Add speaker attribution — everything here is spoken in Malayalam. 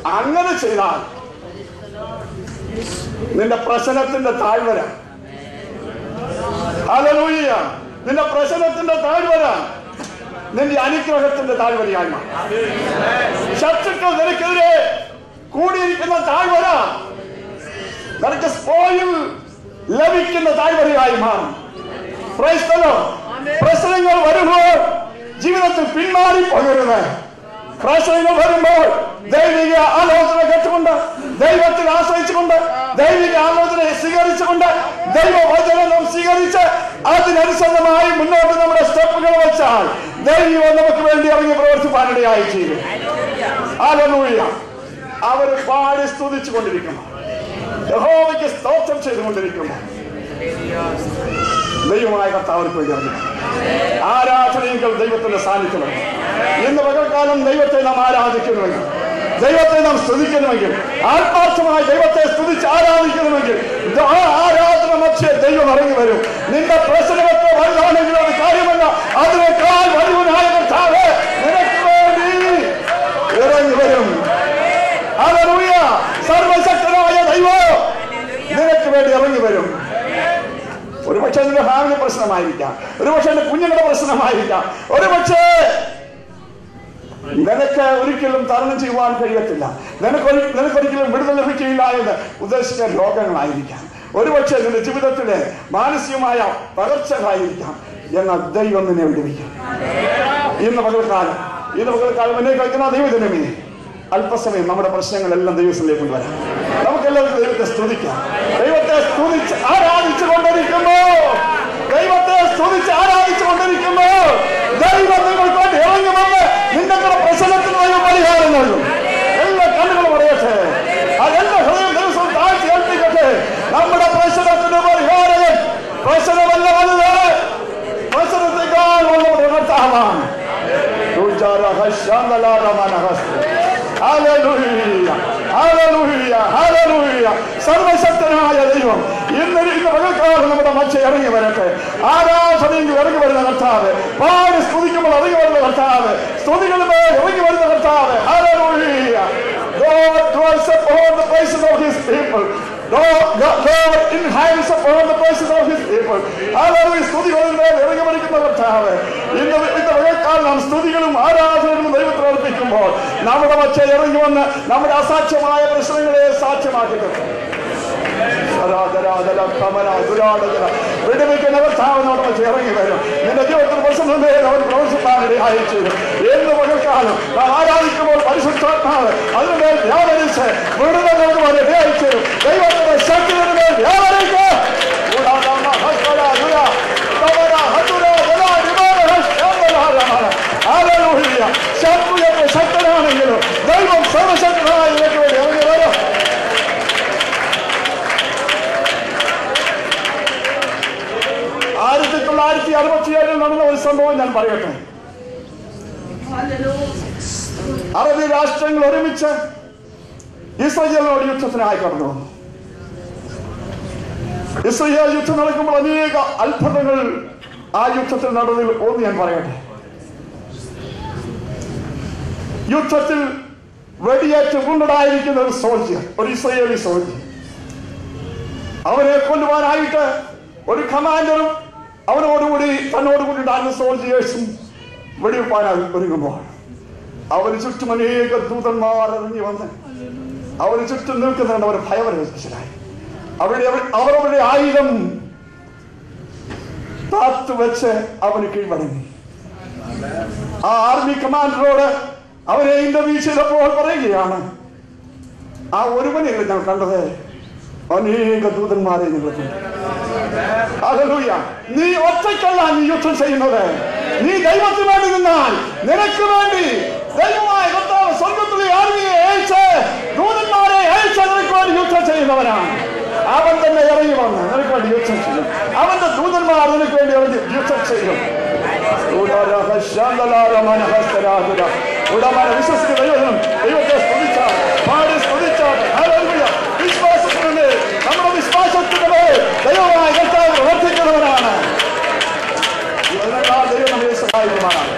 Speaker 1: അങ്ങനെ ചെയ്താൽ നിന്റെ പ്രശ്നത്തിന്റെ താഴ്വര, ഹല്ലേലൂയ, നിന്റെ പ്രശ്നത്തിന്റെ താഴ്വര നിന്റെ അനുഗ്രഹത്തിന്റെ താഴ്വരയായി മാറും. ശത്രുക്കൾ നിനക്കെതിരെ കൂടിയിരിക്കുന്ന താഴ്വര നിനക്ക് സ്പോയിൽ ലഭിക്കുന്ന താഴ്വരയായി മാറും. Praise the lord. പ്രശ്നങ്ങൾ വരുമ്പോൾ ജീവിതത്തിൽ പിന്മാറി പോകരുത്. പ്രശ്നങ്ങൾ വരുമ്പോൾ ദൈവിക ആലോചന കേട്ടുകൊണ്ട്, ദൈവത്തിൽ ആശ്രയിച്ചുകൊണ്ട്, ദൈവിക ആലോചനയെ സ്വീകരിച്ചുകൊണ്ട്, ദൈവവചനം സ്വീകരിച്ച് അതിനനുസൃതമായി മുന്നോട്ട് നമ്മുടെ സ്റ്റെപ്പുകൾ വെച്ചാൽ ദൈവം നമുക്ക് വേണ്ടി ഇറങ്ങി പ്രവർത്തിപ്പാനിടയായി ചെയ്യും. ഹല്ലേലൂയ. അവർ പാടി സ്തുതിച്ചു കൊണ്ടിരിക്കുന്നു, യഹോവയ്ക്ക് സ്തോത്രം ചെയ്തുകൊണ്ടിരിക്കുന്നു. ദൈവമായ കർത്താവിற்கு വേണ്ടി ഇറങ്ങി ആരാധനയെങ്കിൽ ദൈവത്തിന്റെ സാന്നിധ്യമാണ്. ഇന്ന് പകൽക്കാലം ദൈവത്തെ നാം ആരാധിക്കണമെങ്കിൽ, ദൈവത്തെ നാം സ്തുതിക്കണമെങ്കിൽ, ആത്മാർത്ഥമായി ദൈവത്തെ സ്തുതിച്ച് ആരാധിക്കണമെങ്കിൽ ആ ആരാധന മധ്യേ ദൈവം ഇറങ്ങി വരും. നിന്റെ പ്രശ്നമൊക്കെ വലുതാണെങ്കിലും അത് കാര്യമല്ല, അതിനേക്കാൾ വലുവനായ കർത്താവ് നിനക്ക് വേണ്ടി ഇറങ്ങി വരും. ഹല്ലേലൂയ. സർവശക്തനായ ദൈവം നിനക്ക് വേണ്ടി ഇറങ്ങി വരും. ഒരുപക്ഷെ നിന്റെ ഫാമിലി പ്രശ്നമായിരിക്കാം, ഒരുപക്ഷെ എന്റെ കുഞ്ഞുങ്ങളുടെ പ്രശ്നമായിരിക്കാം, ഒരുപക്ഷെ നിനക്ക് ഒരിക്കലും തരണം ചെയ്യുവാൻ കഴിയത്തില്ല, നിനക്കൊരിക്കലും വിടുതൽ ലഭിക്കുകയില്ല എന്ന് ഉദ്ദേശിച്ച രോഗങ്ങളായിരിക്കാം, ഒരുപക്ഷെ നിന്റെ ജീവിതത്തിലെ മാനസികമായ തകർച്ചകളായിരിക്കാം. എന്നാൽ ദൈവം നിന്നെ വിടുവിക്കും. ഇന്ന് പകൽക്കാലം എന്നെ കഴിക്കുന്ന ദൈവജനമേ, അല്പസമയം നമ്മുടെ പ്രശ്നങ്ങളെല്ലാം ദൈവത്തിലേക്ക് കൊണ്ടുവരാം. നമുക്കെല്ലാവർക്കും ദൈവത്തെ സ്തുതിക്കാം. ദൈവത്തെ സ്തുതിച്ച് ആരാധിച്ചു കൊണ്ടിരിക്കുമ്പോ ദൈവം നിങ്ങൾക്ക് വേണ്ടി ഇറങ്ങി വന്ന് നിന്റെ പ്രശ്നത്തിന് ദൈവം പരിഹാരം നൽകും. എല്ലാ കണ്ണുകളും പറയട്ടെ, അതെല്ലാം ഹൃദയം ദിവസം താഴ്ത്തി ഏൽപ്പിക്കട്ടെ. നമ്മുടെ പ്രശ്നത്തിന് പരിഹാരം പ്രശ്നമല്ല വലുത്, പ്രശ്നത്തെക്കാൾ നമ്മുടെ കർത്താവാണ്. സർവശക്തനായ ദൈവം ഇന്ന് പകൽക്കാലം നമ്മുടെ മധ്യ ഇറങ്ങി വരട്ടെ. ആരാധനയെങ്കിൽ ഇറങ്ങി വരുന്ന കർത്താവ്, പാടി സ്തുതിക്കുമ്പോൾ ഇറങ്ങി വരുന്ന കർത്താവ്, സ്തുതികളുമേ ഇറങ്ങി വരുന്ന കർത്താവ്. Hallelujah. God dwells upon the places of his people. God inhabits upon the places of his people. Hallelujah. സ്തുതികളിന്മേൽ ഇറങ്ങി വരിക്കുന്ന കർത്താവ് ഇന്ന് പകൽക്കാലം നാം സ്തുതികളും ആരാധനകളും ദൈവത്തിൽ അർപ്പിക്കുമ്പോൾ നമ്മുടെ മധ്യ ഇറങ്ങി വന്ന് നമ്മുടെ അസാധ്യമായ പ്രശ്നങ്ങളെ സാധ്യമാക്കിയിട്ട് വിടുവിക്കുന്ന കർത്താവിനോട് വെച്ച് ഇറങ്ങി വരും. നിന്റെ ജീവിതത്തിൽ പ്രശ്നമേ അവർ പ്രവർത്തിപ്പാനിടയായി ചെയ്തു. എന്ന് പകൽക്കാലം നാം ആരാധിക്കുമ്പോൾ പരിശുദ്ധാത്മാവ് അതിനുമേൽ വ്യാപരിച്ച് വിടുതൽ നൽകുവാൻ ഇടയായി ചെയ്തു. ദൈവത്തിന്റെ ശക്തിയുടെ വ്യാപരിക്ക് ശക്തനാണെങ്കിലും ദൈവം സർവശക്തനായ നിനക്ക് വേണ്ടി ഇറങ്ങി വരും. 1967 നടന്ന ഒരു സംഭവം ഞാൻ പറയട്ടെ. അറബി രാഷ്ട്രങ്ങൾ ഒരുമിച്ച് ഇസ്രായേലിനോട് യുദ്ധത്തിനായി കടന്നു വന്നു. ഇസ്രായേൽ യുദ്ധം നടക്കുമ്പോൾ അനേക അത്ഭുതങ്ങൾ ആ യുദ്ധത്തിൽ നടന്നതിൽ ഒന്ന് ഞാൻ പറയട്ടെ. യുദ്ധത്തിൽ വെടിയേറ്റ് കൊണ്ടുണ്ടായിരിക്കുന്ന ഒരു സോൾജിയർ, ഒരു ഇസ്രായേലി സോൾജിയർ, അവനെ കൊല്ലുവാനായിട്ട് ഒരു കമാൻഡറും അവനോടുകൂടി തന്നോടുകൂടി ഉണ്ടായിരുന്ന സോൾജിയേഴ്സും വെടിവെപ്പാനായി ഒരുങ്ങുമ്പോൾ അവന് ചുറ്റും അനേക ദൂതന്മാർ ഇറങ്ങി വന്ന് അവന് ചുറ്റും നിൽക്കുന്നുണ്ട്. അവർ ഭയപരവശരായി അവരവരുടെ ആയുധം താത്തുവെച്ച് അവന് കീഴ്വഴങ്ങി. ആ ആർമി കമാൻഡറോട് അവരെ ഇന്റർവ്യൂ ചെയ്തപ്പോൾ പറയുകയാണ്, ആ ഒരുവനെയല്ല ഞാൻ കണ്ടത്, അനേക ദൂതന്മാരെ നിങ്ങൾ കണ്ടു. ഹല്ലേലൂയ. നീ ഒറ്റയ്ക്കല്ല നീ യുദ്ധം ചെയ്യുന്നത്, നീ ദൈവത്തിന് വേണ്ടി നിന്നാൽ നിനക്ക് വേണ്ടി ദൈവമായ കർത്താവ് സ്വർഗ്ഗത്തിലെ ആർമിയെ അയച്ച് ദൂതന്മാരെ അയച്ച് നിനക്ക് വേണ്ടി യുദ്ധം ചെയ്യുന്നവനാണ്. അവൻ തന്നെ ഇറങ്ങി വന്ന് നിനക്ക് വേണ്ടി യുദ്ധം ചെയ്യും. അവന്റെ ദൂതന്മാർ നിനക്ക് വേണ്ടി ഇറങ്ങി യുദ്ധം ചെയ്യും. വിശ്വസിക്കുന്ന ദൈവത്തെ സ്തുതിച്ചാൽ പാടി സ്തുതിച്ചാൽ വിശ്വാസത്തിനുണ്ട്. നമ്മുടെ വിശ്വാസത്തിനുണ്ട് ദൈവമായ കർത്താവ് പ്രവർത്തിക്കുന്നവനാണ്. ദൈവം നമ്മളെ സഹായിക്കുവാനാണ്.